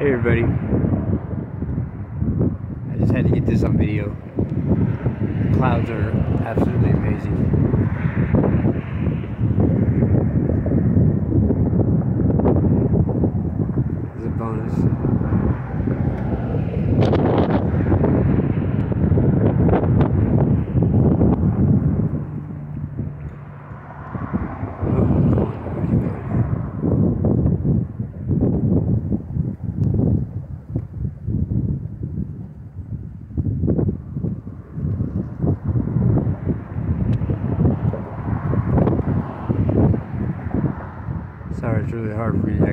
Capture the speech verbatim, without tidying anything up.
Hey everybody, I just had to get this on video. The clouds are absolutely amazing. This is a bonus. Sorry, it's really hard for me to